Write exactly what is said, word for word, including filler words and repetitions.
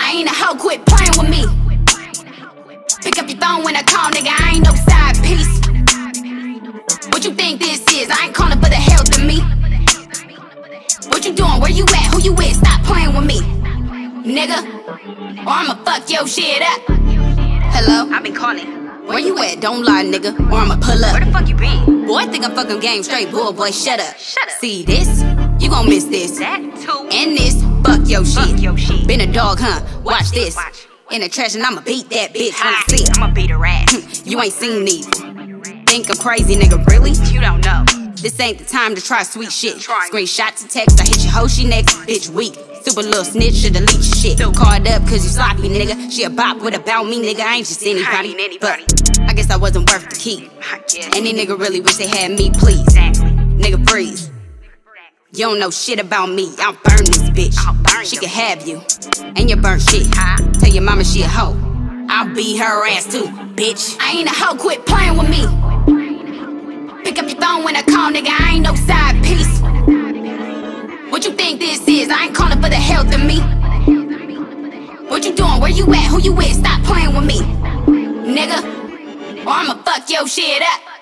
I ain't a hoe, quit playing with me. Pick up your phone when I call, nigga, I ain't no side piece. What you think this is? I ain't calling for the health of me. What you doing? Where you at? Who you with? Stop playing with me, nigga, or I'ma fuck your shit up. Hello? I've been calling. Where you at? Don't lie, nigga, or I'ma pull up. Where the fuck you been? Boy, I think I'm fucking game straight, bull boy, shut up. Shut up. See this? You gon' miss this. That too. And this, fuck your Fuck shit. your shit. Been a dog, huh? Watch this. Watch. In the trash and I'ma beat that bitch when I Ha, see it. I'ma beat her ass. You ain't seen these. Think I'm crazy, nigga, really? You don't know. This ain't the time to try sweet shit. Try. Screenshot to text, I hit your hoe, she next. Bitch weak, super little snitch, should delete your shit. Card up cause you sloppy, nigga. She a bop with about me, nigga. I ain't just anybody. ain't anybody. But I guess I wasn't worth the keep. Yeah. Any nigga really wish they had me, please. Exactly. Nigga, freeze. You don't know shit about me. I'll burn this bitch. I'll burn she you. can have you. And you burn shit. Huh? Tell your mama she a hoe. I'll beat her ass too, bitch. I ain't a hoe, quit playing with me. Pick up your phone when I call, nigga, I ain't no side piece. What you think this is? I ain't calling for the health of me. What you doing? Where you at? Who you with? Stop playing with me, nigga, or I'ma fuck your shit up.